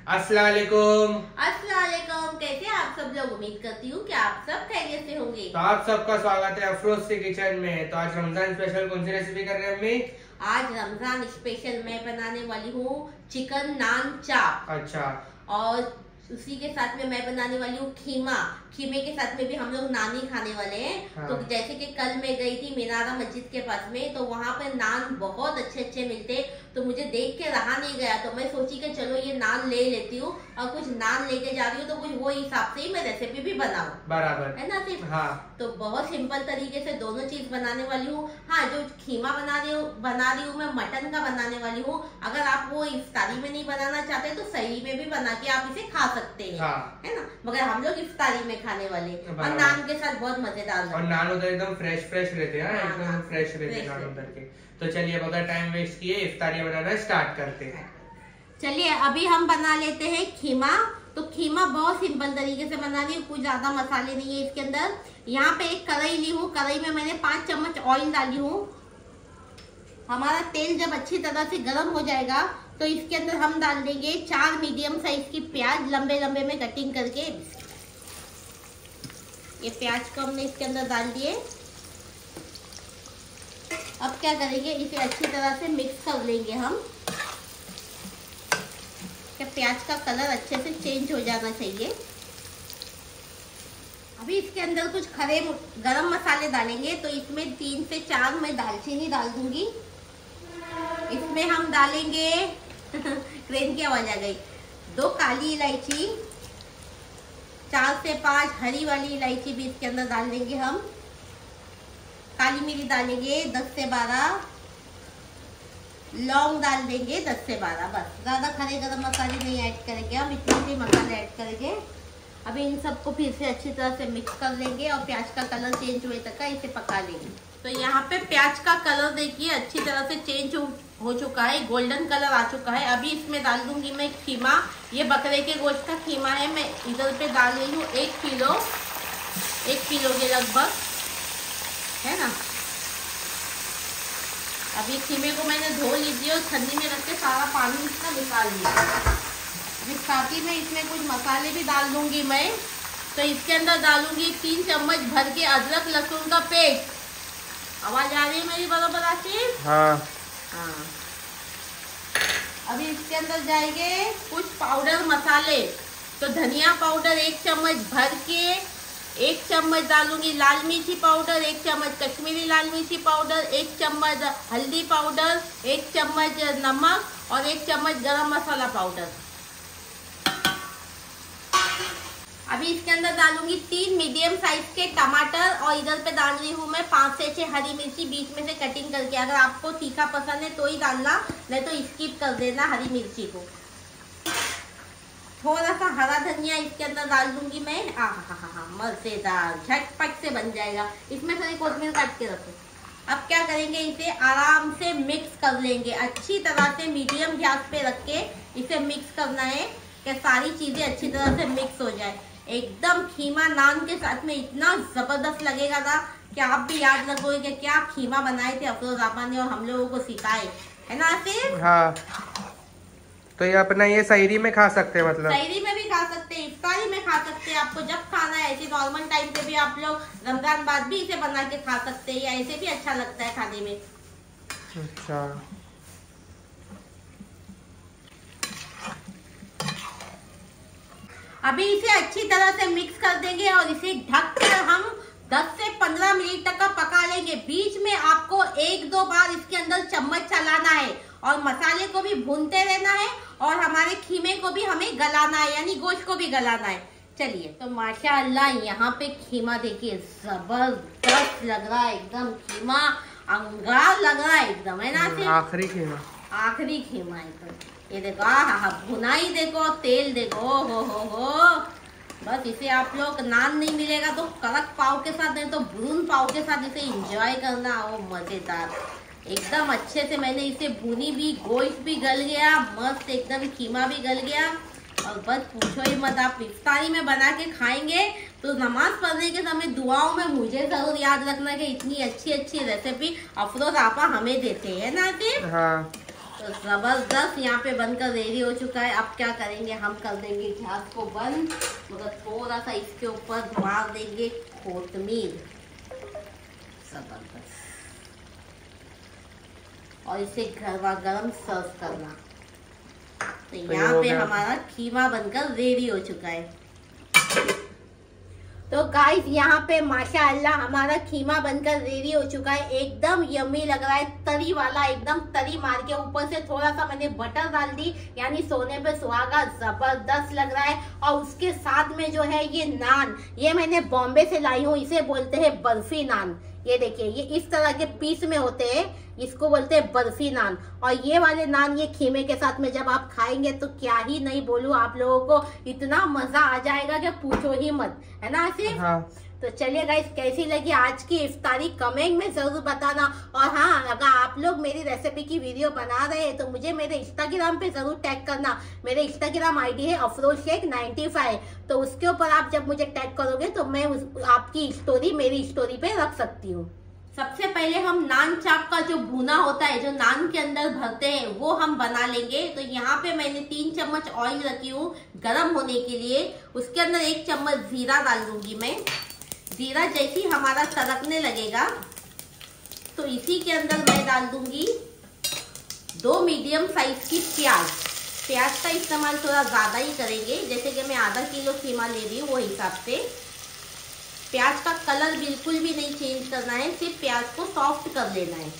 अस्सलाम वालेकुम। अस्सलाम वालेकुम। कैसे हैं आप सब लोग? उम्मीद करती हूँ कि आप सब खैरियत से होंगे। तो आप सबका स्वागत है अफरोज से किचन में। तो आज रमजान स्पेशल कौन सी रेसिपी कर रहे हैं अम्मी? आज रमजान स्पेशल मैं बनाने वाली हूँ चिकन नान चाप। अच्छा। और उसी के साथ में मैं बनाने वाली हूँ खीमा। खीमे के साथ में भी हम लोग नान ही खाने वाले हैं। हाँ। तो जैसे कि कल मैं गई थी मीनारा मस्जिद के पास में, तो वहाँ पे नान बहुत अच्छे अच्छे मिलते, तो मुझे देख के रहा नहीं गया। तो मैं सोची कि चलो ये नान ले लेती हूँ और कुछ नान लेके जा रही हूँ, तो कुछ वो हिसाब से ही मैं रेसिपी भी बनाऊँ, बराबर है ना सिर्फ। हाँ। तो बहुत सिंपल तरीके से दोनों चीज बनाने वाली हूँ। हाँ, जो खीमा बना रही हूँ मैं मटन का बनाने वाली हूँ। अगर आप वो इफ्तारी में नहीं बनाना चाहते तो सही में भी बना के आप इसे खा सकते हैं। हाँ। है ना, मगर हम लोग इफ्तारी में खाने वाले और नान के साथ बहुत मजेदार। और नान उधर एकदम फ्रेश फ्रेश रहते हैं, हाँ, एकदम हाँ, फ्रेश रहते हैं नान उधर के। तो चलिए बगैर टाइम वेस्ट किए इफ्तारी बनाना स्टार्ट करते हैं। चलिए अभी हम बना लेते हैं खीमा। तो खीमा बहुत सिंपल तरीके से बना रही हूँ, कुछ ज्यादा मसाले नहीं है इसके अंदर। यहाँ पे एक कढ़ाई ली हूँ, कढ़ाई में मैंने 5 चम्मच ऑयल डाली हूँ। हमारा तेल जब अच्छी तरह से गर्म हो जाएगा तो इसके अंदर हम डाल देंगे 4 मीडियम साइज की प्याज, लंबे लंबे में कटिंग करके। ये प्याज को हमने इसके अंदर डाल दिए। अब क्या करेंगे, इसे अच्छी तरह से मिक्स कर लेंगे हम। प्याज का कलर अच्छे से चेंज हो जाना चाहिए। अभी इसके अंदर कुछ खड़े गरम मसाले डालेंगे। तो इसमें 3 से 4 मैं दालचीनी डाल दूंगी। इसमें हम डालेंगे क्रेन की आवाज आ गई, 2 काली इलायची, 4 से 5 हरी वाली इलायची भी इसके अंदर डाल देंगे हम। काली मिर्च डालेंगे 10 से 12, लौंग डाल देंगे 10 से 12। बस, ज्यादा खड़े गरम मसाले नहीं ऐड करेंगे हम, इतने से मसाले ऐड करेंगे। अभी इन सबको फिर से अच्छी तरह से मिक्स कर लेंगे और प्याज का कलर चेंज हुए तक का इसे पका लेंगे। तो यहाँ पे प्याज का कलर देखिए अच्छी तरह से चेंज हो चुका है, गोल्डन कलर आ चुका है। अभी इसमें डाल दूंगी मैं खीमा। ये बकरे के गोश्त का खीमा है। मैं इधर पे डाल रही हूँ 1 किलो के लगभग, है ना। अभी खीमे को मैंने धो लीजिए और छन्नी में रख के सारा पानी इसका निकाल लिया। अभी साथ ही में इसमें कुछ मसाले भी डाल दूंगी मैं। तो इसके अंदर डालूंगी 3 चम्मच भर के अदरक लहसुन का पेस्ट। आवाज आ रही है मेरी बराबर आसिफ? हाँ। हाँ। अभी इसके अंदर जाएंगे कुछ पाउडर मसाले। तो धनिया पाउडर 1 चम्मच भर के, 1 चम्मच डालूंगी लाल मिर्ची पाउडर, 1 चम्मच कश्मीरी लाल मिर्ची पाउडर, 1 चम्मच हल्दी पाउडर, 1 चम्मच नमक और 1 चम्मच गरम मसाला पाउडर। अभी इसके अंदर डालूंगी 3 मीडियम साइज के टमाटर और इधर पे डाल रही हूँ मैं 5 से 6 हरी मिर्ची बीच में से कटिंग करके। अगर आपको तीखा पसंद है तो ही डालना, नहीं तो स्किप कर देना हरी मिर्ची को। थोड़ा सा हरा धनिया इसके अंदर डाल दूंगी मैं। मजेदार झटपट से बन जाएगा। इसमें थोड़ी कोथिंबीर काट के रखो। अब क्या करेंगे, इसे आराम से मिक्स कर लेंगे। अच्छी तरह से मीडियम गैस पे रख के इसे मिक्स करना है कि सारी चीजें अच्छी तरह से मिक्स हो जाए। एकदम खीमा नान के साथ में इतना जबरदस्त लगेगा ना कि आप भी याद रखोगे कि क्या खीमा बनाए थे अफरोज आपा ने और हम लोगों को सिखाए, है ना आसिफ? हाँ। तो ये अपना ये सहरी में खा सकते हैं, मतलब सहरी में भी खा सकते हैं, इफ्तारी में खा सकते हैं। आपको जब खाना है, ऐसे नॉर्मल टाइम पे भी आप लोग रमजान बाद भी इसे बना के खा सकते हैं, या ऐसे भी अच्छा लगता है खाने में। अच्छा। अभी इसे अच्छी तरह से मिक्स कर देंगे और इसे ढककर हम 10 से 15 मिनट तक का पका लेंगे। बीच में आपको 1-2 बार इसके अंदर चम्मच चलाना है और मसाले को भी भूनते रहना है और हमारे खीमे को भी हमें गलाना है, यानी गोश्त को भी गलाना है। चलिए, तो माशाअल्लाह यहाँ पे खीमा देखिए जबरदस्त लग रहा है, एकदम खीमा अंगार लग रहा है एकदम, है ना। आखिरी खीमा, आखिरी खीमा है। तो ये देखो, हाँ, भुनाई देखो, तेल देखो, हो। बस इसे आप लोग नान नहीं मिलेगा तो कड़क पाव के साथ, नहीं तो भून पाव के साथ इसे एंजॉय करना। वो मजेदार एकदम अच्छे से मैंने इसे भूनी भी, गोश्त भी गल गया मस्त एकदम, खीमा भी गल गया। और बस पूछो ही मत, आप इफ्तारी में बना के खाएंगे तो नमाज पढ़ने के समय दुआओं में मुझे जरूर याद रखना कि इतनी अच्छी अच्छी रेसिपी अफरोज आपा हमें देते हैं ना आसिफ। हाँ। तो जबरदस्त यहाँ पे बनकर रेडी हो चुका है। अब क्या करेंगे, हम कर देंगे गैस को बंद, मगर थोड़ा सा इसके ऊपर मार देंगे कोतमीर, जबरदस्त, और इसे गरम सर्व करना। तो यहाँ पे हमारा खीमा बनकर रेडी हो चुका है। तो गाइस यहाँ पे माशाअल्लाह हमारा खीमा बनकर रेडी हो चुका है। एकदम यम्मी लग रहा है, तरी वाला, एकदम तरी मार के ऊपर से थोड़ा सा मैंने बटर डाल दी, यानी सोने पे सुहागा, जबरदस्त लग रहा है। और उसके साथ में जो है ये नान, ये मैंने बॉम्बे से लाई हूँ, इसे बोलते हैं बर्फी नान। ये देखिए, ये इस तरह के पीस में होते हैं, इसको बोलते हैं बर्फी नान। और ये वाले नान ये खीमे के साथ में जब आप खाएंगे तो क्या ही नहीं बोलूं, आप लोगों को इतना मजा आ जाएगा कि पूछो ही मत, है ना आसिफ? हाँ। तो चलिए गाइस, कैसी लगी आज की इफ्तारी कमेंट में जरूर बताना। और हाँ, अगर आप लोग मेरी रेसिपी की वीडियो बना रहे हैं तो मुझे मेरे इंस्टाग्राम पे जरूर टैग करना। मेरे इंस्टाग्राम आईडी है afrozsheikh95। तो उसके ऊपर आप जब मुझे टैग करोगे तो मैं आपकी स्टोरी मेरी स्टोरी पे रख सकती हूँ। सबसे पहले हम नान चाप का जो भुना होता है, जो नान के अंदर भरते हैं, वो हम बना लेंगे। तो यहाँ पे मैंने 3 चम्मच ऑयल रखी हूँ गरम होने के लिए। उसके अंदर 1 चम्मच जीरा डाल दूंगी मैं। जीरा जैसे ही हमारा तड़कने लगेगा तो इसी के अंदर मैं डाल दूंगी 2 मीडियम साइज की प्याज। प्याज का इस्तेमाल थोड़ा ज्यादा ही करेंगे, जैसे कि मैं आधा किलो खीमा ले रही हूँ वो हिसाब से। प्याज का कलर बिल्कुल भी नहीं चेंज करना है, सिर्फ प्याज को सॉफ्ट कर लेना है।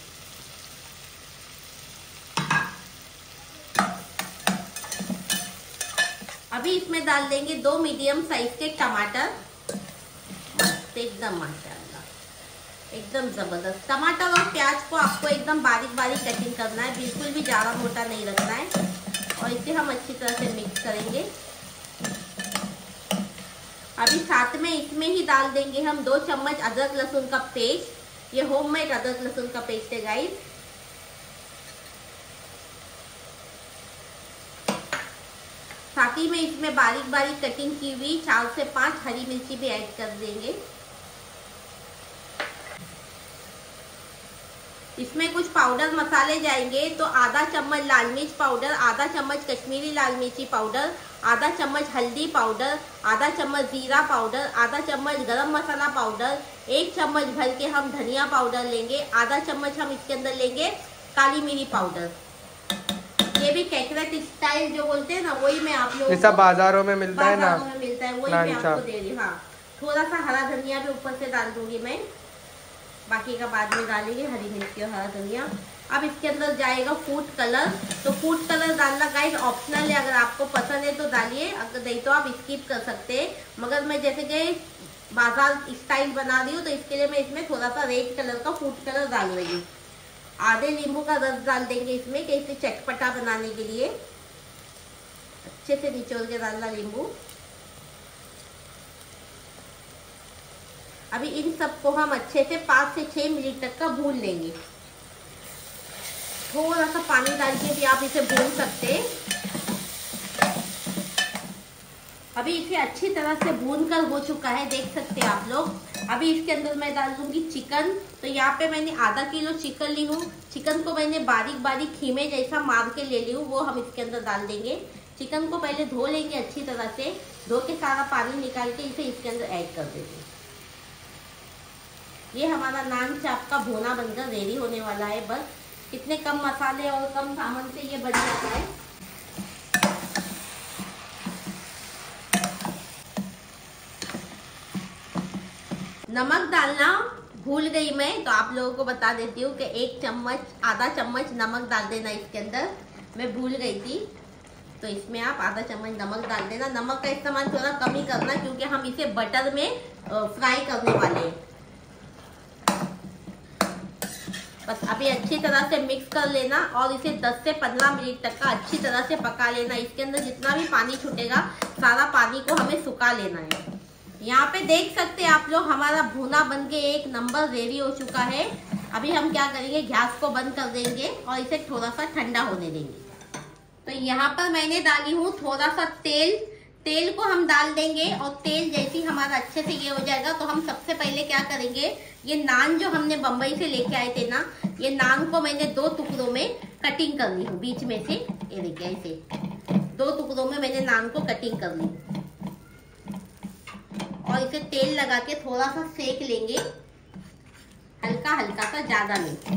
अभी इसमें डाल देंगे 2 मीडियम साइज के टमाटर। एकदम माशाल्लाह, एकदम जबरदस्त। टमाटर और प्याज को आपको एकदम बारीक बारीक कटिंग करना है, बिल्कुल भी ज्यादा मोटा नहीं रखना है। और इसे हम अच्छी तरह से मिक्स करेंगे। अभी साथ में इसमें ही डाल देंगे हम 2 चम्मच अदरक लहसुन का पेस्ट। ये होममेड अदरक लहसुन का पेस्ट है गाइस। साथ ही में इसमें बारीक बारीक कटिंग की हुई 4 से 5 हरी मिर्ची भी ऐड कर देंगे। इसमें कुछ पाउडर मसाले जाएंगे, तो आधा चम्मच लाल मिर्च पाउडर, आधा चम्मच कश्मीरी लाल मिर्ची पाउडर, आधा चम्मच हल्दी पाउडर, आधा चम्मच जीरा पाउडर, आधा चम्मच गरम मसाला पाउडर, 1 चम्मच भर के हम धनिया पाउडर लेंगे, आधा चम्मच हम इसके अंदर लेंगे काली मिरी पाउडर। ये भी कैकरेट स्टाइल जो बोलते हैं ना, वही मैं आप लोगों को बाजारों में मिलता है ना, मिलता है, वही मैं आपको दे रही हूँ। हाँ, थोड़ा सा हरा धनिया भी ऊपर से डाल दूंगी मैं, बाकी का बाद में डालेंगे, हरी मिर्ची और हरा धनिया। अब इसके अंदर जाएगा फूड कलर। तो फूड कलर डालना गाइस ऑप्शनल है, अगर आपको पसंद है तो डालिए, अगर नहीं तो आप स्किप कर सकते हैं। मगर मैं जैसे कि बाजार स्टाइल बना रही हूँ तो इसके लिए मैं इसमें थोड़ा सा रेड कलर का फूड कलर डाल रही हूँ। आधे नींबू का रस डाल देंगे इसमें, कि इसे चटपटा बनाने के लिए अच्छे से निचोड़ के डालना नींबू। अभी इन सबको हम अच्छे से 5 से 6 मिनट तक का भून लेंगे। थोड़ा सा पानी डाल के भी आप इसे भून सकते हैं। अभी इसे अच्छी तरह से भून कर हो चुका है, देख सकते हैं आप लोग। अभी इसके अंदर मैं डाल दूंगी चिकन। तो यहाँ पे मैंने आधा किलो चिकन ली हूँ। चिकन को मैंने बारीक बारीक खीमे जैसा मार के ले ली हूँ, वो हम इसके अंदर डाल देंगे। चिकन को पहले धो लेंगे अच्छी तरह से, धो के सारा पानी निकाल के इसे इसके अंदर ऐड कर देंगे। ये हमारा नान चाप का भुना बनकर रेडी होने वाला है। बस इतने कम मसाले और कम सामान से ये बन जाता है। नमक डालना भूल गई मैं, तो आप लोगों को बता देती हूँ कि 1 चम्मच आधा चम्मच नमक डाल देना इसके अंदर, मैं भूल गई थी। तो इसमें आप आधा चम्मच नमक डाल देना। नमक का इस्तेमाल थोड़ा कम ही करना, क्योंकि हम इसे बटर में फ्राई करने वाले हैं। बस अभी अच्छी तरह से मिक्स कर लेना और इसे 10 से 15 मिनट तक का अच्छी तरह से पका लेना। इसके अंदर जितना भी पानी छूटेगा सारा पानी को हमें सुखा लेना है। यहाँ पे देख सकते हैं आप लोग, हमारा भुना बन के 1 नंबर रेडी हो चुका है। अभी हम क्या करेंगे, गैस को बंद कर देंगे और इसे थोड़ा सा ठंडा होने देंगे। तो यहाँ पर मैंने डाली हूँ थोड़ा सा तेल। तेल को हम डाल देंगे और तेल जैसे ही हमारा अच्छे से ये हो जाएगा तो हम सबसे पहले क्या करेंगे, ये नान जो हमने बम्बई से लेके आए थे ना, ये नान को मैंने 2 टुकड़ों में कटिंग कर ली हूँ बीच में से। ये देखिए ऐसे 2 टुकड़ों में मैंने नान को कटिंग कर ली और इसे तेल लगा के थोड़ा सा सेक लेंगे, हल्का हल्का सा, ज्यादा नहीं।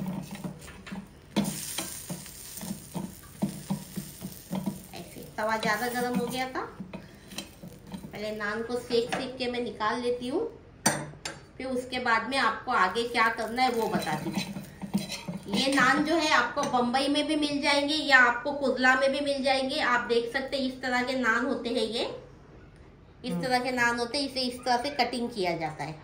ऐसे तवा ज्यादा गर्म हो गया था, पहले नान को सेक के मैं निकाल लेती हूँ, फिर उसके बाद में आपको आगे क्या करना है वो बताती हूँ। ये नान जो है आपको बम्बई में भी मिल जाएंगे या आपको कुर्ला में भी मिल जाएंगे। आप देख सकते हैं इस तरह के नान होते हैं, ये इस तरह के नान होते हैं, इसे इस तरह से कटिंग किया जाता है।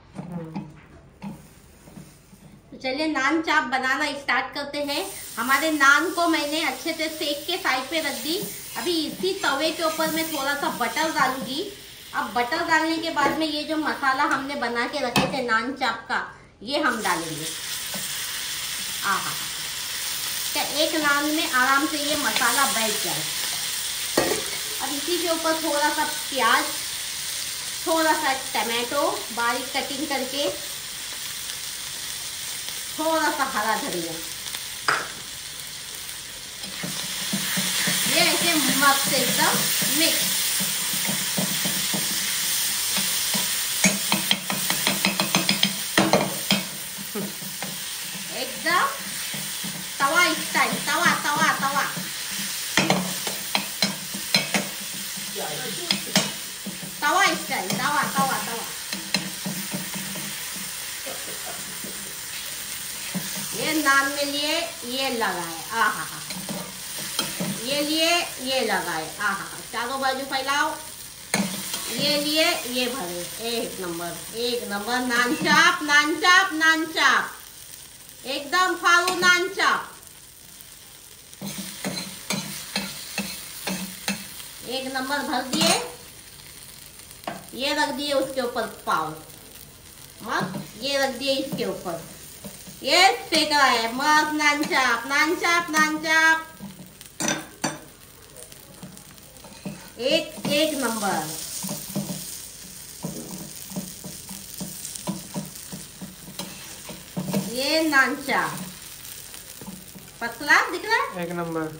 तो चलिए नान चाप बनाना स्टार्ट करते हैं। हमारे नान को मैंने अच्छे से सेक के साइड पे रख दी। अभी इसी तवे के ऊपर मैं थोड़ा सा बटर डालूंगी। अब बटर डालने के बाद में ये जो मसाला हमने बना के रखे थे नान चाप का, ये हम डालेंगे। आहा, क्या एक नान में आराम से ये मसाला बैठ जाए। अब इसी के ऊपर थोड़ा सा प्याज, थोड़ा सा टमाटो बारीक कटिंग करके, थोड़ा सा हरा धनिया, ये ऐसे मस्त एकदम मिक्स। एकदम तवा स्टाइल, तवा तवा तवा तवा स्टाइल, तवा तवा तवा। ये नान में लिए ये लगाए, आहा, ये लिए ये लगाए, आहा, चारों बाजू फैलाओ, ये लिए ये भरे। एक नंबर, एक नंबर नान चाप, नान चाप, नान चाप, एकदम फालू नान चाप। एक नंबर भर दिए, ये रख दिए उसके ऊपर पाव, मस्त ये रख दिए इसके ऊपर, ये सेक रहा है मस्त नान चाप, नान चाप, नान चाप, एक नंबर। ये नान चाप पतला दिख रहा है, एक नंबर।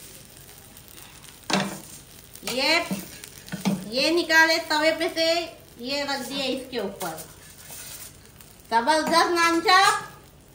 ये निकाले तवे पे से, ये रख दिया इसके ऊपर, जबरदस्त नान चाप।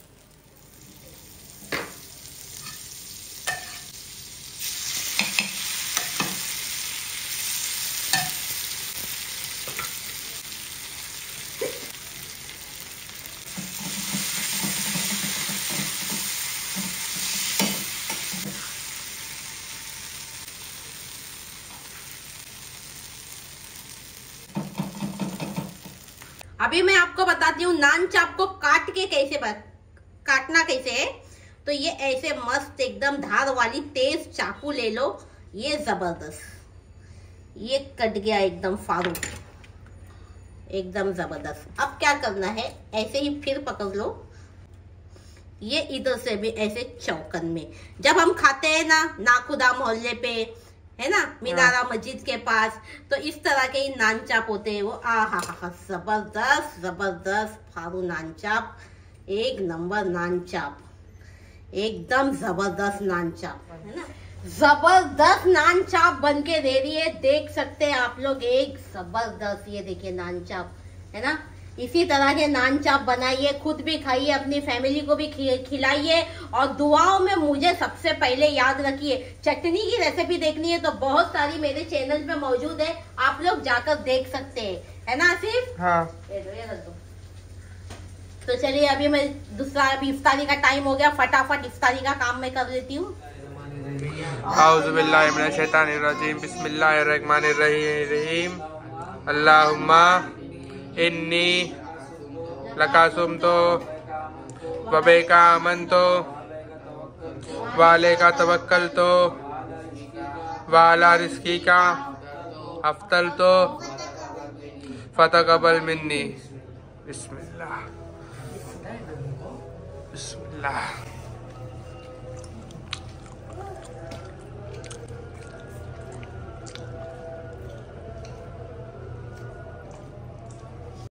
अभी मैं आपको बताती हूँ नान चाप को काट के काटना कैसे है। तो ये ऐसे मस्त एकदम धार वाली तेज चाकू ले लो, ये जबरदस्त, ये कट गया एकदम फारू, एकदम जबरदस्त। अब क्या करना है, ऐसे ही फिर पकड़ लो, ये इधर से भी ऐसे चौकन में। जब हम खाते हैं ना नाखुदा मोहल्ले पे, है ना, मीनारा मस्जिद के पास, तो इस तरह के ही नान चाप होते हैं वो। आहा हा, जबरदस्त जबरदस्त फारू नान चाप, एक नंबर नान चाप, एकदम जबरदस्त नान चाप, है ना, जबरदस्त नान चाप बनके रेडी है। देख सकते हैं आप लोग, एक जबरदस्त, ये देखिए नान चाप, है ना। इसी तरह के नान चाप बनाइए, खुद भी खाइए, अपनी फैमिली को भी खिलाइए, और दुआओं में मुझे सबसे पहले याद रखिए। चटनी की रेसिपी देखनी है तो बहुत सारी मेरे चैनल पे मौजूद है, आप लोग जाकर देख सकते हैं, है ना आसिफ? हाँ। ये रख दो। तो चलिए अभी मैं दूसरा, अभी इफ्तारी का टाइम हो गया, फटाफट इफ्तारी का काम मैं कर लेती हूँ। आऊज़ु बिल्लाहि मिनश शैतानिर रजीम, बिस्मिल्लाहिर्रहमानिर रहीम, अल्लाहुम्मा इन्नी लकासुमतो वबेका आमनतो वाले का तवक्कल तो वाला रिस्की का अफ्तल तो फतकबल मिन्नी। बिस्मिल्लाह बिस्मिल्लाह।